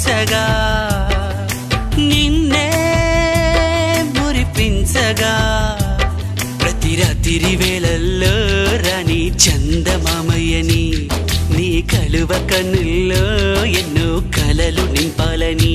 ఊరించగా నిన్నే మురిపించగా ప్రతి రాత్రి వేళల్లో రాణి చందమామయ్యని నీ కలువ కన్నుల్లో ఎన్నో కలలు నింపాలని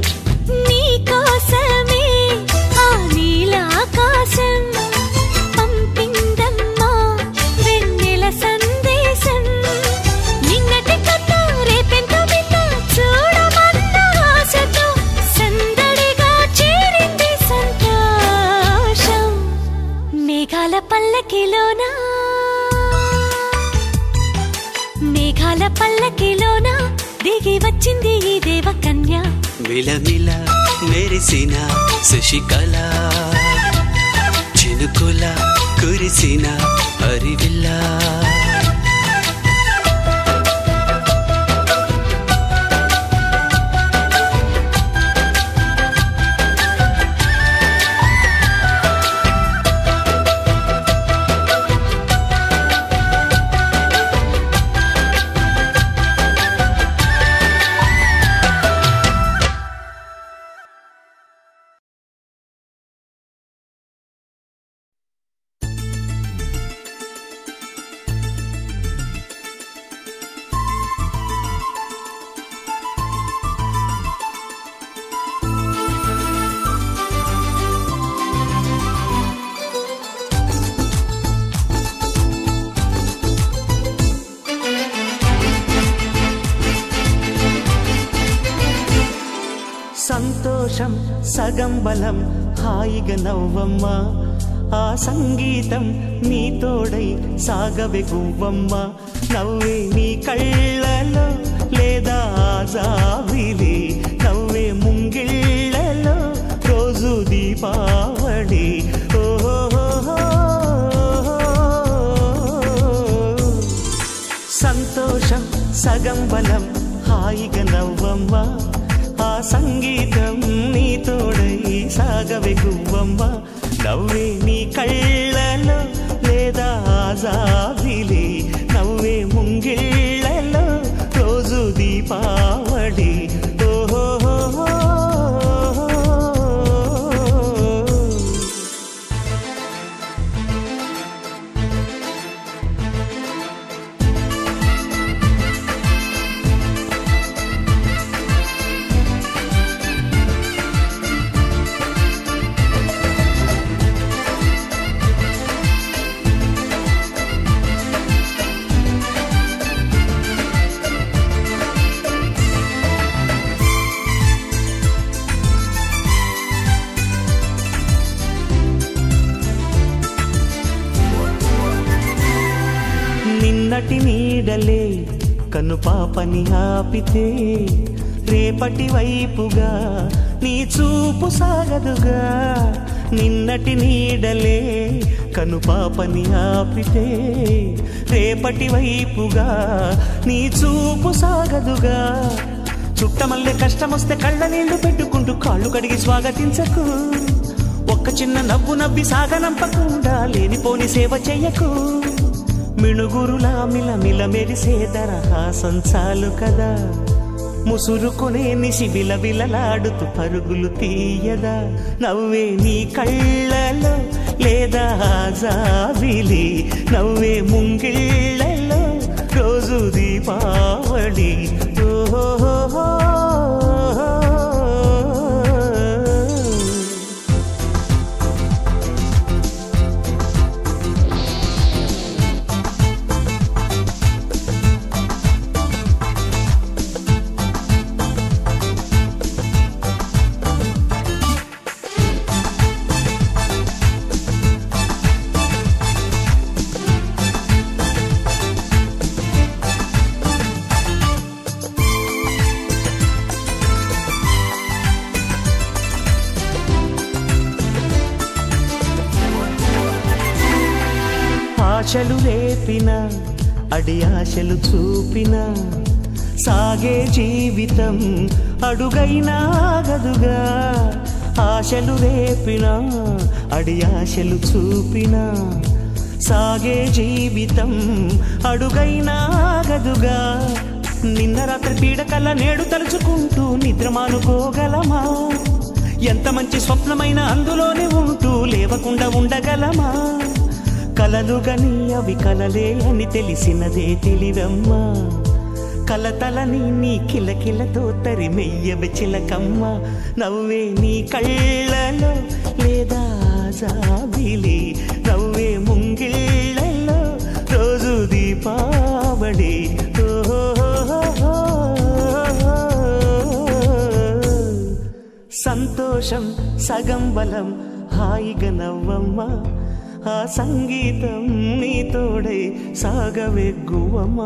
నీకోసమే ఆ నీలాకాశం పంపిందమ్మా వెన్నెల సందేశం నిన్నటి కథ రేపెంత వింత చూడమన్న ఆశతో సందడిగా చేరింది సంతోషం మేఘాల పల్లకిలోనా మేఘాల పల్లకిలోన దిగి వచ్చింది ఈ దేవకన్య మిలమిల మెరిసిన శశికళ చినుకుల కురిసిన హరివిల్లా సంతోషం సగం బలం హాయిగా నవ్వమ్మ ఆ సంగీతం నీ తోడై సాగవే గువ్వమ్మ నవ్వే నీ కళ్ళలో లేదా జావిలి నవ్వే ముంగిళ్ళలో రోజు దీపావళి సంతోషం సగం బలం హాయిగా నవ్వమ్మ ఆ సంగీతం నీ తోడై సాగవే గువ్వమ్మ నవ్వే నీ కళ్ళలో లేదా జావిలి నవ్వే ముంగిళ్ళలో రోజు దీపావళి నిన్నటి నీడలే కను పాపని ఆపితే రేపటి వైపుగా నీ చూపు సాగదుగా నిన్నటి నీడలే కను పాపని ఆపితే రేపటి వైపుగా నీ చూపు సాగదుగా చుట్టమల్లె కష్టమొస్తే కళ్ళ నీళ్లు పెట్టుకుంటూ కాళ్ళు కడిగి స్వాగతించకు ఒక్క చిన్న నవ్వు నవ్వి సాగనంపకుండా లేనిపోని సేవ చెయ్యకు మిణుగురులా మిలమిల మెరిసే దరహాసం చాలు కదా ముసురుకునే నిసి బిలబిలలాడుతూ పరుగులు తీయదా నవ్వే నీ కళ్ళలో లేదా జాబిలి నవ్వే ముంగిళ్ళలో రోజు దీపావళి ఓహో ఆశలు రేపిన అడి ఆశలు చూపిన సాగే జీవితం అడుగైనా ఆగదుగా ఆశలు రేపిన అడి ఆశలు చూపిన సాగే జీవితం అడుగైనా ఆగదుగా నిన్న రాత్రి పీడకల నేడు తలుచుకుంటూ నిద్రమానుకోగలమా? ఎంత మంచి స్వప్నమైన అందులోనే ఉంటూ లేవకుండా ఉండగలమా? కలలుగని అవి కలలే అని తెలిసినదే తెలివమ్మా. కలతలని నీ కిలకిలతో తరిమెయ్యవి చిలకమ్మ. నవ్వే నీ కళ్ళలో లేదా జాబిలి, నవ్వే ముంగిళ్ళలో రోజు దీపావళి. సంతోషం సగం బలం, హాయిగా నవ్వమ్మా. ఆ సంగీతం నీ తోడై సాగవెగ్గువమ్మా.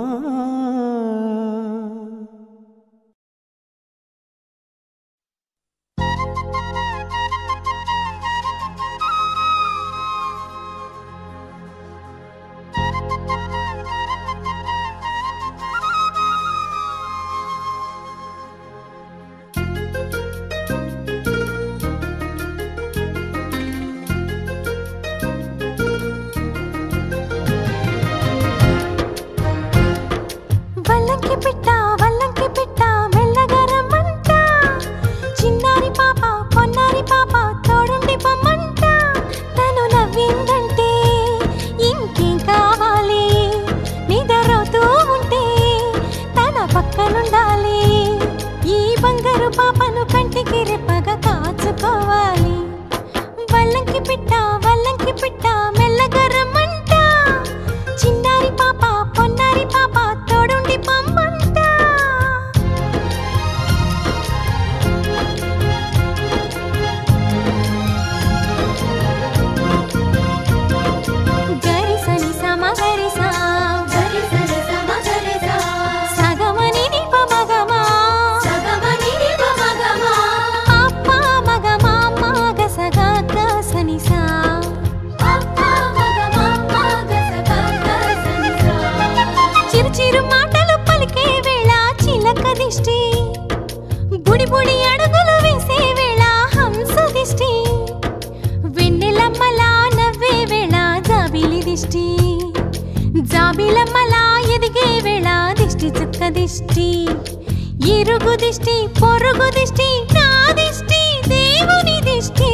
జాబిలమ్మలా ఎదిగే వేళ దిష్టి చుక్క దిష్టి, ఇరుగు దిష్టి పొరుగు దిష్టి, నా దిష్టి దేవుని దిష్టి.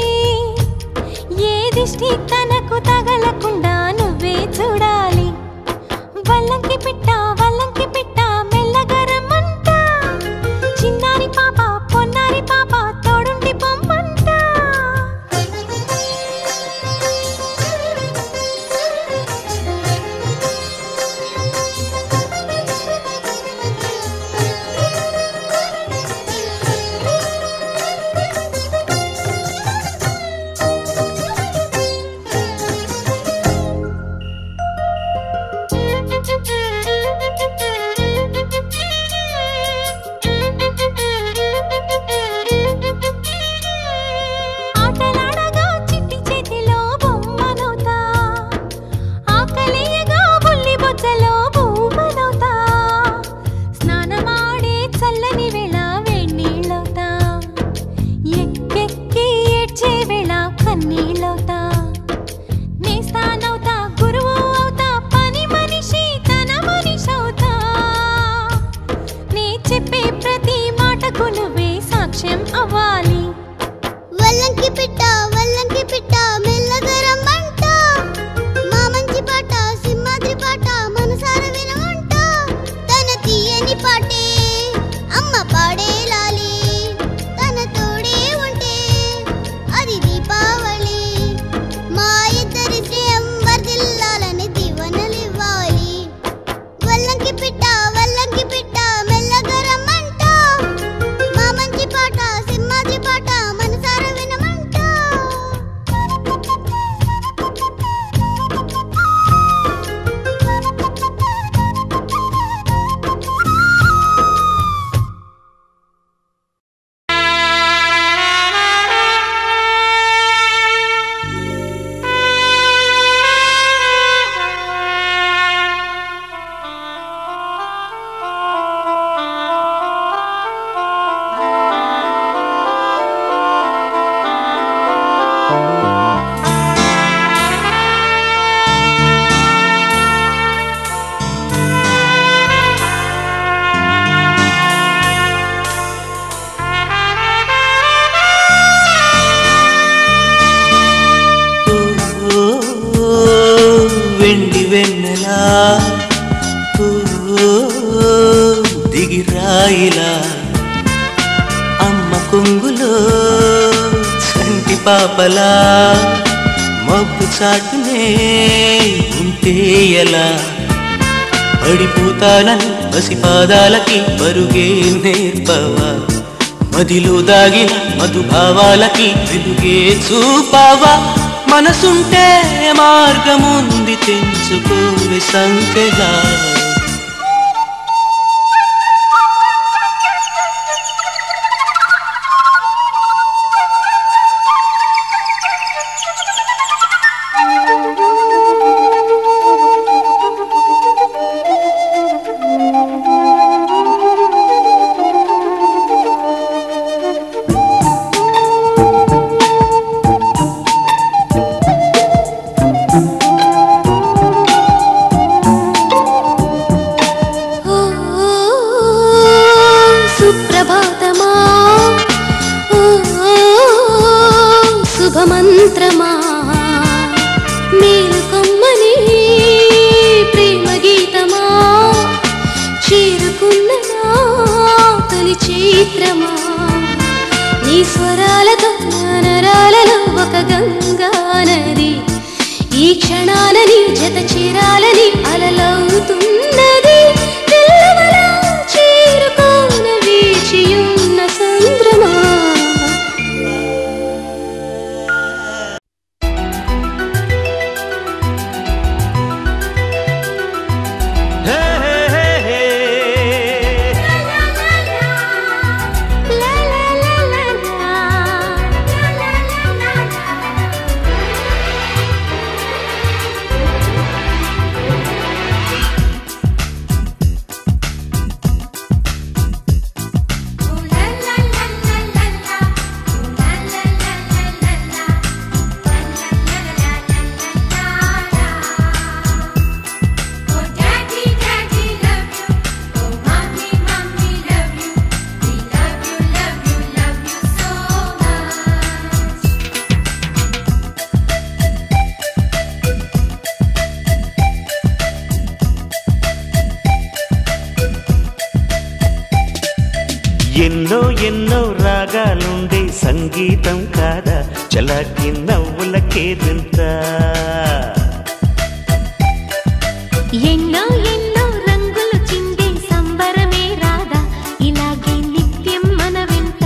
ఏ దిష్టి తనకు తగలకుండా నువ్వే చూడాలి. వల్లంకి పిట్ట వల్లంకి పిట్ట మెల్లగా రమ్మంట, చిన్నారి పాప పొన్నారి పాప తోడుండి పొమ్మంట. వెండి వెన్నెలా దిగిరాయిలా అమ్మ కొంగులో సంటి పాపలా మబ్బు చాటునే ఉంటే ఎలా పడిపోతానని పసిపాదాలకి పరుగే నేర్పవా మదిలో దాగిన మధుభావాలకి వెలుగే చూపావా మనసుంటే మార్గముంది తెంచుకోవే సంకెలా శుభమంత్రమా మేలుకొమ్మని ప్రేమ గీతమా చేరుకున్న తొలి చైత్రమా నీ స్వరాలతో నరాలలో ఒక గంగా నది ఈ క్షణాలని జత చేరాలని అలలవుతున్నది తెల్లవలా చేరుకోన వేచియున్న సంద్రమా ఎన్నో ఎన్నో రాగాలుండే సంగీతం కాదా చలాకి నవ్వులకేదంత ఎన్నో ఎన్నో రంగులు చిందే సంబరమే రాదా ఇలాగే నిత్యం మన వెంట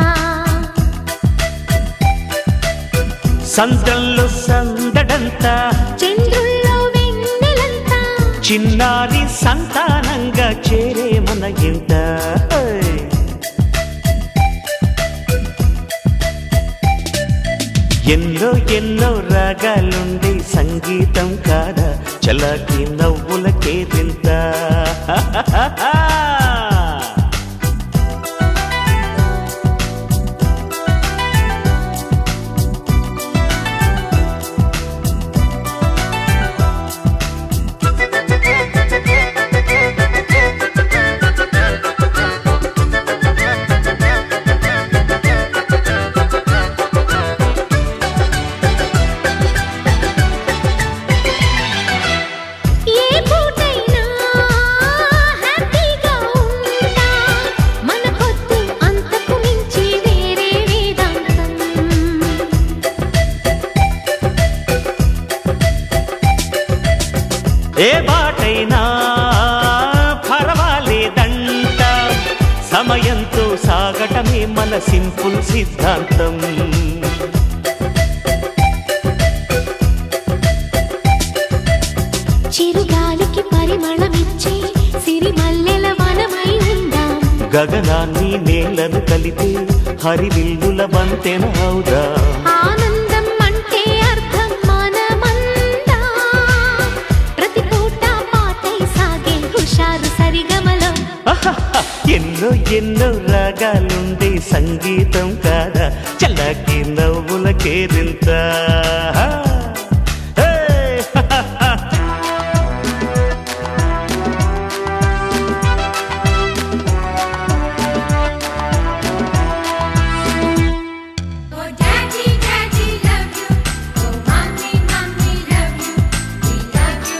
సందల్లో సందడంతా చంద్రుల్లో వెన్నెలంతా చిన్నారి సంతానంగా చేరే మన ఇంట ఎన్నో ఎన్నో రాగాలుండే సంగీతం కాదా చలాకి నవ్వులకేదింత ఏ బాటైనా పర్వాలేదంట సమయంతో సాగటమే మన సింపుల్ సిద్ధాంతం చిరుగాలికి పరిమళమిచ్చే సిరిమల్లెల వనమై ఉందాం గగనాన్ని నేలను కలిపే హరివిల్లుల వంతెన అవుదాం ఆనందం అంటే అర్థం మనమందా ప్రతి పూట పాటై సాగే హుషారు సరిగమలో ఎన్నో ఎన్నో రాగాలుండే సంగీతం కాదా చల్లకి నవ్వులకేదింత Daddy, Daddy, love you. Oh, Mommy, Mommy, love you. We love you.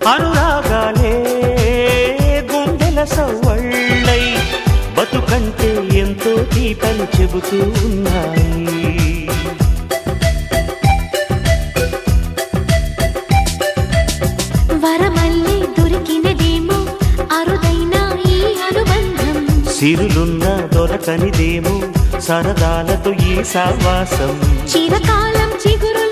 అనురాగాలే గుండెల సవ్వళ్ళై బతుకంటే ఎంతో తీపని చెబుతూ ఉన్నాయి. వరమల్లి దొరికినదేమో అరుదైన ఈ అనుబంధం, సిరులున్న దొరకనిదేమో సరదాలతో ఈ సావాసం. చిరకాలం చిగురు